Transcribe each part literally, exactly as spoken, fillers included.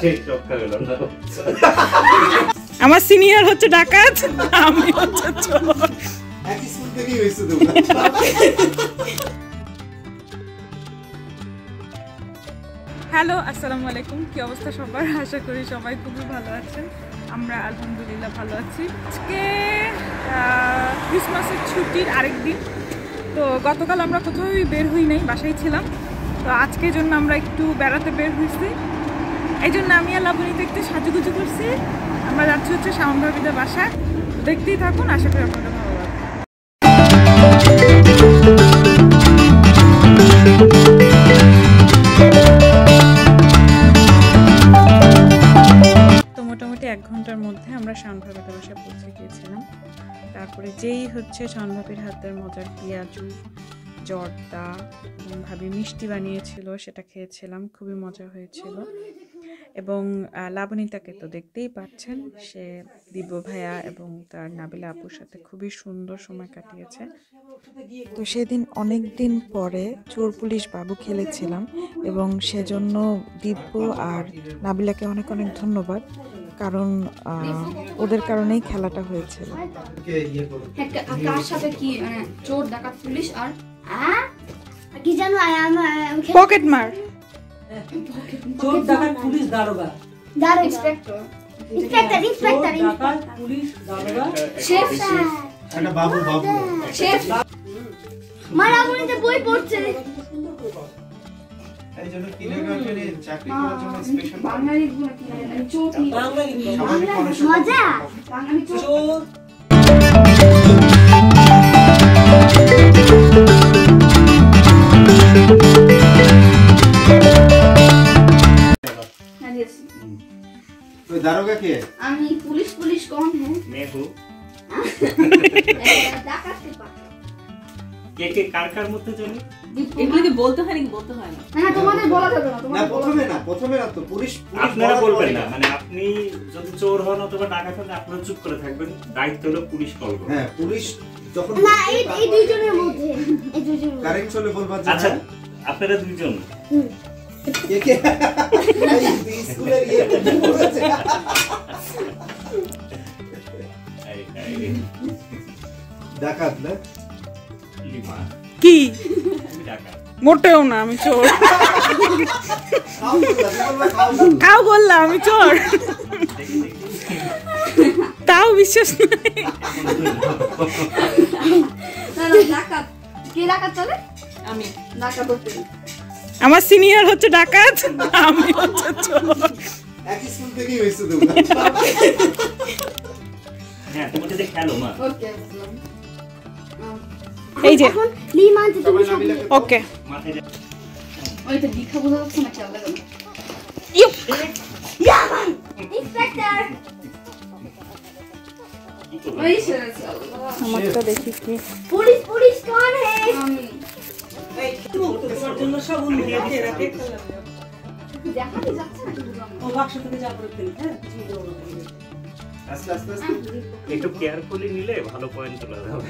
আমার সিনিয়র হচ্ছে ডাকাত, আমি হচ্ছে চোর। একই স্কুল থেকেই হইছে তোমরা। হ্যালো, আসসালামু আলাইকুম। কি অবস্থা সবার? আশা করি সবাই খুবই ভালো আছেন। আমরা আলহামদুলিল্লাহ ভালো আছি। আজকে ক্রিসমাসের ছুটির আরেক দিন। তো গতকাল আমরা কোথাওই বের হই নাই, বাসায় ছিলাম। তো আজকের জন্য আমরা একটু বেড়াতে বের হয়েছি। এই জন্য আমি আর লাবণীতে একটু সাজুগুজু করছি। আমরা যাচ্ছি হচ্ছে শাওন ভাবিদের বাসায়। দেখতেই থাকুন, আশা করি আপনাদের ভালো লাগবে। তো মোটামুটি এক ঘন্টার মধ্যে আমরা শাওন ভাবিদের বাসায় পৌঁছে গিয়েছিলাম। তারপরে যেই হচ্ছে শাওন ভাবির হাতের মজার পেঁয়াজু, জর্দা এবং ভাবি মিষ্টি বানিয়েছিল, সেটা খেয়েছিলাম, খুবই মজা হয়েছিল। এবং লাবণীতাকে তো দেখতেই পাচ্ছেন, সে দিব্য ভাইয়া এবং তার নাবিলা আপুর সাথে খুবই সুন্দর সময় কাটিয়েছে। তো সেদিন অনেক দিন পরে চোর পুলিশ বাবু খেলেছিলাম এবং সেজন্য দিব্য আর নাবিলাকে অনেক অনেক ধন্যবাদ, কারণ ওদের কারণেই খেলাটা হয়েছিল। চোর ডাকাত পুলিশ আর কি জানো পকেট মার, চোর ডাকাত পুলিশ দারোগা, দারোগা ইন্সপেক্টর ইন্সপেক্টর ইন্সপেক্টর ডাকাত পুলিশ দারোগা শেফ একটা বাবু বাবু শেফ মারা মনিতে বই পড়ছে। এই জন্য কিন্ডারগার্টেনে চাকরি করার জন্য স্পেশাল বাঙালি গুণ কি চোর বাঙালি মজা বাঙালি চোর। तो दारोगा के আমি পুলিশ পুলিশ कौन है मैं हूं ডাকাত কে পাঠ কে কে কার কার মধ্যে জানি এগুলো কি বলতে হয় নাকি বলতে হয় না? না তোমাদের বলা যাবে না, না তোমাদের প্রথমে না প্রথমে না তো পুলিশ আপনারা বলবেন না, মানে আপনি যদি চোর হন অথবা ডাকাত হন আপনারা চুপ করে থাকবেন, দায়িত্ব হলো পুলিশ কল করবে। হ্যাঁ পুলিশ যখন না এই এই দুইজনের মধ্যে এই দুইজনের কারেক্ট হলে বলবা যে আচ্ছা আপনারা দুইজন কে কে এই স্কুলের ইয়ে বলেছে এই এই ডাকাত না লিমা কি আমি ডাকাত মোটেও না, আমি চোর। কাউ বললাম আমি চোর, তাও বিশ্বাস নাই। না না ডাকাত কে ডাকাত চলে আমি ডাকাত করতে আমার সিনিয়র হচ্ছে ডাকাত, আমি হচ্ছে চোর। একই স্কুল থেকেই হইছে তোমরা। হ্যাঁ তুমি যদি খেলো মা ওকে এই যে এখন লিমান যে তুমি সব ওকে মাথায় ওইটা দীক্ষা বোঝা যাচ্ছে না, খেয়াল রাখো ইউ ইয়ামান ইন্সপেক্টর ওই শেষ আমারটা দেখি কি পুলিশ পুলিশ कौन है আমি এই তোমার জন্য সব উন্নতি আছে রাতে দেখাতে যাচ্ছে না ও বাক্স থেকে যা করে ফেলি। হ্যাঁ আস্তে আস্তে আস্তে একটু কেয়ারফুলি নিলে ভালো পয়েন্ট তোলা যাবে।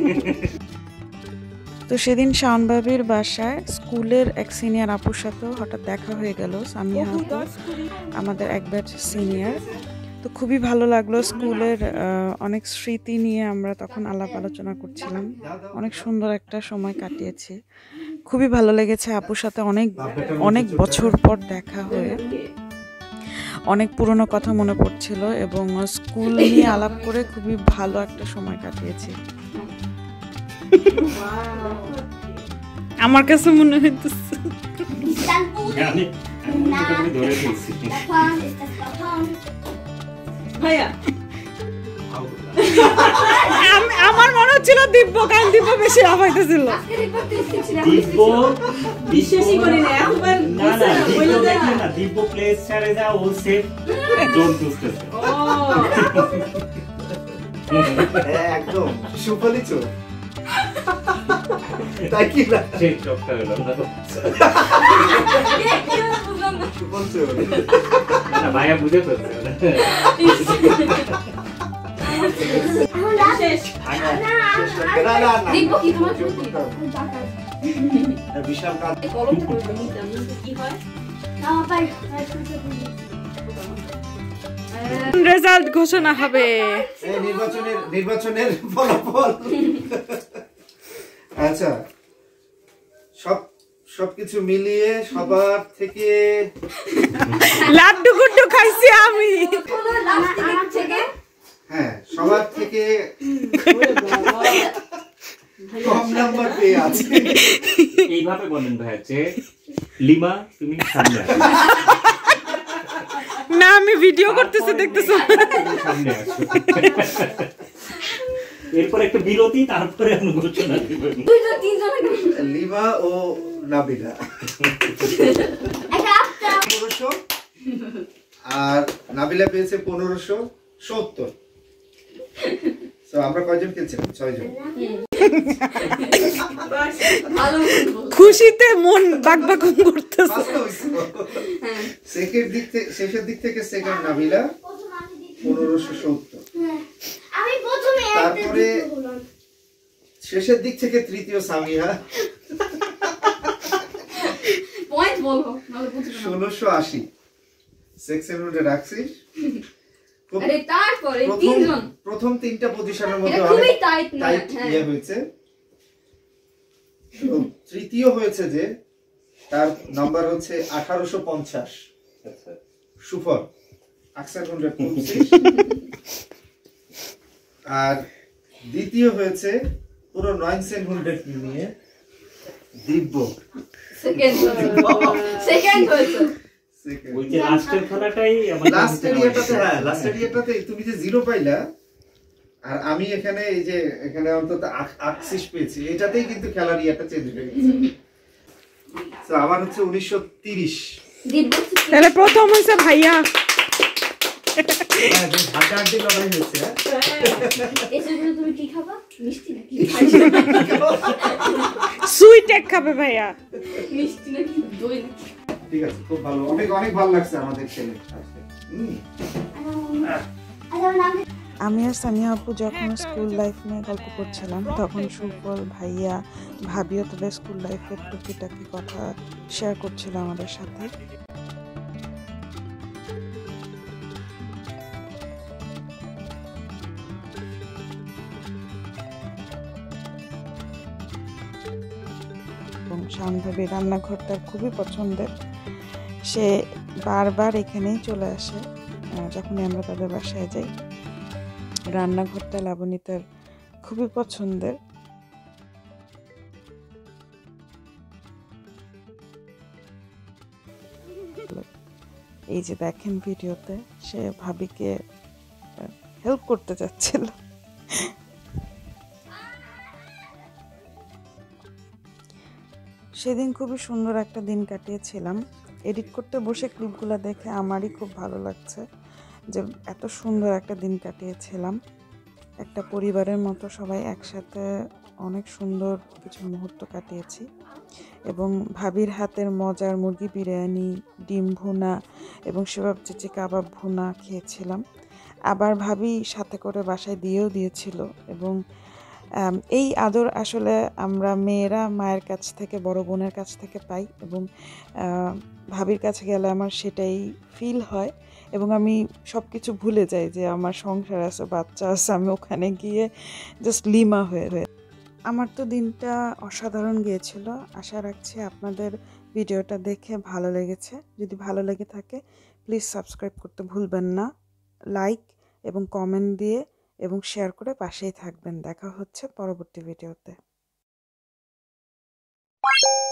তো সেদিন শাওন ভাবির বাসায় স্কুলের এক সিনিয়র আপুর সাথেও হঠাৎ দেখা হয়ে গেল, সামিয়া আপু, আমাদের এক ব্যাচ সিনিয়র। তো খুবই ভালো লাগলো, স্কুলের অনেক স্মৃতি নিয়ে আমরা তখন আলাপ আলোচনা করছিলাম, অনেক সুন্দর একটা সময় কাটিয়েছি, খুবই ভালো লেগেছে আপুর সাথে। অনেক অনেক বছর পর দেখা হয়ে অনেক পুরনো কথা মনে পড়ছিল এবং স্কুল নিয়ে আলাপ করে খুবই ভালো একটা সময় কাটিয়েছি। আমার কাছে মনে হইতেছে আমি আমি ধরে ফেলছি ভাইয়া আমার মনে হচ্ছিল দিব্য, কারণ দিব্য বেশি আফাইতেছিল। দিব্য বিশ্বাসই করি না একবার না না দিব্য দেখলেন না, দিব্য প্লেস ছেড়ে যা ও সেফ জোন খুঁজতেছে। ও একদম সুপালি চোর তাই কি না সেই চোখটা হলো না সুপাল চোর না ভাইয়া বুঝে ফেলছে শেষ না না না দেখবো কি তোমার বিশাল কাজ কলমটা করে নিতাম কি হয় না পাই রেজাল্ট ঘোষণা হবে। এই নির্বাচনের নির্বাচনের ফলাফল। আচ্ছা, সব সবকিছু মিলিয়ে সবার থেকে লাড্ডু গুড্ডু খাইছি আমি। আমার থেকে হ্যাঁ সবার থেকে কম নাম্বার পেয়ে আছে। এইভাবে বলেন ভাই যে লিমা তুমি সামনে আসো, না আমি ভিডিও করতেছি, দেখতেছো? তুমি সামনে আসো। এরপর একটা বিরতি, তারপরে আমি ঘোষণা দিব। দুইজন তিনজন লিমা ও নাবিলা পনেরোশো আর নাবিলা পেয়েছে পনেরোশো সত্তর। তো আমরা কয়জন খেলছিলাম? ছয়জন। ভালো খুশিতে মন বাকবাকুম করতেছে। সেকেন্ড দিক থেকে শেষের দিক থেকে সেকেন্ড নাবিলা পনেরোশো সত্তর। আমি প্রথমে তারপরে শেষের দিক থেকে তৃতীয় সামিয়া পয়েন্ট বলো নালে বুঝবে না। ষোলোশো আশি। সেকশন রুটে রাখছিস। খুব আরে তারপরে প্রথম তিনজন প্রথম তিনটা পজিশনের এটা মধ্যে খুবই অনেক টাইট না টাইট হ্যাঁ ইয়ে হয়েছে। তো তৃতীয় হয়েছে যে তার নাম্বার হচ্ছে আঠারোশো পঞ্চাশ। সুফল আকসার হান্ড্রেড পঁচিশ। আর দ্বিতীয় হয়েছে পুরো নয় সেন্ট হান্ড্রেড নিয়ে দিব্য সেকেন্ড সেকেন্ড হয়েছে ওই যে লাস্টের খেলাটাই আমার লাস্টের ইয়েটাতে হ্যাঁ লাস্টের ইয়েটাতে তুমি যে জিরো পাইলা আর আমি এখানে এই যে এখানে অন্তত আক্সিস পেয়েছি, এটাতেই কিন্তু খেলার ইয়েটা চেঞ্জ হয়ে গেছে। তো আমার হচ্ছে উনিশশো তিরিশ। দিব্য তাহলে প্রথম হইছে ভাইয়া। হ্যাঁ, যে হাড্ডাহাড্ডি লড়াই হয়েছে। এসে তুমি কি খাবা? মিষ্টি নাকি? সুইট এক খাবে ভাইয়া। মিষ্টি নাকি দই নাকি? ঠিক আছে, খুব ভালো, অনেক অনেক ভালো লাগছে আমাদের ছেলে আজকে। হুম। আমি আর সামিয়া আপু যখন স্কুল লাইফ নিয়ে গল্প করছিলাম তখন সুফল ভাইয়া ভাবিও তাদের স্কুল লাইফের টুকিটাকি কথা শেয়ার করছিল আমাদের সাথে। এবং শান্তভাবে রান্নাঘরটা খুবই পছন্দের, সে বারবার এখানেই চলে আসে যখনই আমরা তাদের বাসায় যাই। রান্নাঘরটা লাবণীতার খুবই পছন্দের। এই যে দেখেন ভিডিওতে সে ভাবিকে হেল্প করতে যাচ্ছিল। সেদিন খুবই সুন্দর একটা দিন কাটিয়েছিলাম। এডিট করতে বসে ক্লিপগুলো দেখে আমারই খুব ভালো লাগছে যে এত সুন্দর একটা দিন কাটিয়েছিলাম। একটা পরিবারের মতো সবাই একসাথে অনেক সুন্দর কিছু মুহূর্ত কাটিয়েছি এবং ভাবির হাতের মজার মুরগি বিরিয়ানি, ডিম ভুনা এবং সেভাব চিচি কাবাব ভুনা খেয়েছিলাম। আবার ভাবি সাথে করে বাসায় দিয়েও দিয়েছিল এবং এই আদর আসলে আমরা মেয়েরা মায়ের কাছ থেকে, বড় বোনের কাছ থেকে পাই এবং ভাবির কাছে গেলে আমার সেটাই ফিল হয় এবং আমি সব কিছু ভুলে যাই যে আমার সংসার আছে, বাচ্চা আছে, আমি ওখানে গিয়ে জাস্ট লিমা হয়ে হয়ে। আমার তো দিনটা অসাধারণ গিয়েছিল। আশা রাখছি আপনাদের ভিডিওটা দেখে ভালো লেগেছে। যদি ভালো লেগে থাকে প্লিজ সাবস্ক্রাইব করতে ভুলবেন না, লাইক এবং কমেন্ট দিয়ে এবং শেয়ার করে পাশেই থাকবেন। দেখা হচ্ছে পরবর্তী ভিডিওতে।